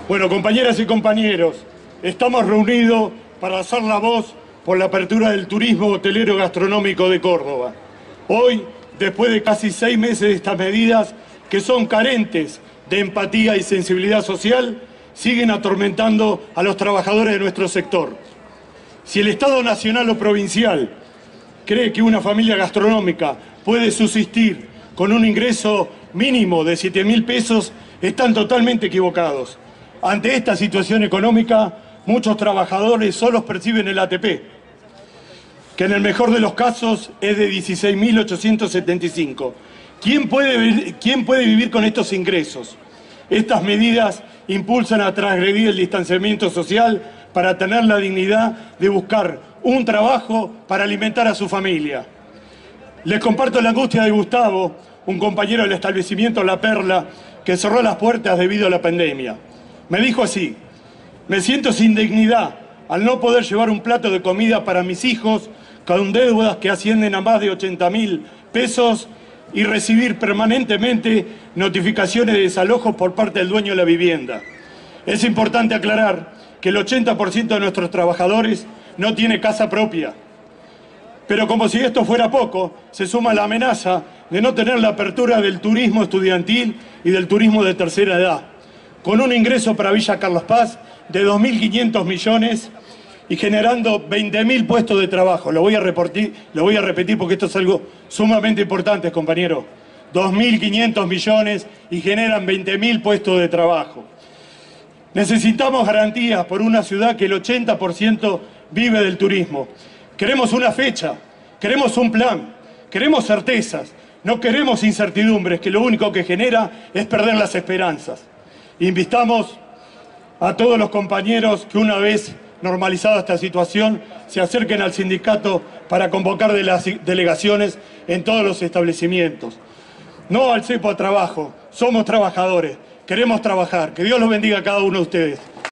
Bueno, compañeras y compañeros, estamos reunidos para alzar la voz por la apertura del turismo hotelero gastronómico de Córdoba. Hoy, después de casi 6 meses de estas medidas que son carentes de empatía y sensibilidad social, siguen atormentando a los trabajadores de nuestro sector. Si el Estado nacional o provincial cree que una familia gastronómica puede subsistir con un ingreso mínimo de 7.000 pesos, están totalmente equivocados. Ante esta situación económica, muchos trabajadores solo perciben el ATP, que en el mejor de los casos es de 16.875. ¿Quién puede vivir con estos ingresos? Estas medidas impulsan a transgredir el distanciamiento social para tener la dignidad de buscar un trabajo para alimentar a su familia. Les comparto la angustia de Gustavo, un compañero del establecimiento La Perla, que cerró las puertas debido a la pandemia. Me dijo así: me siento sin dignidad al no poder llevar un plato de comida para mis hijos con deudas que ascienden a más de 80.000 pesos y recibir permanentemente notificaciones de desalojo por parte del dueño de la vivienda. Es importante aclarar que el 80% de nuestros trabajadores no tiene casa propia. Pero como si esto fuera poco, se suma la amenaza de no tener la apertura del turismo estudiantil y del turismo de tercera edad, con un ingreso para Villa Carlos Paz de 2.500 millones y generando 20.000 puestos de trabajo. Lo voy a repetir porque esto es algo sumamente importante, compañeros. 2.500 millones y generan 20.000 puestos de trabajo. Necesitamos garantías por una ciudad que el 80% vive del turismo. Queremos una fecha, queremos un plan, queremos certezas, no queremos incertidumbres, que lo único que genera es perder las esperanzas. Invitamos a todos los compañeros que una vez normalizada esta situación se acerquen al sindicato para convocar de las delegaciones en todos los establecimientos. No al cepo a trabajo, somos trabajadores, queremos trabajar. Que Dios los bendiga a cada uno de ustedes.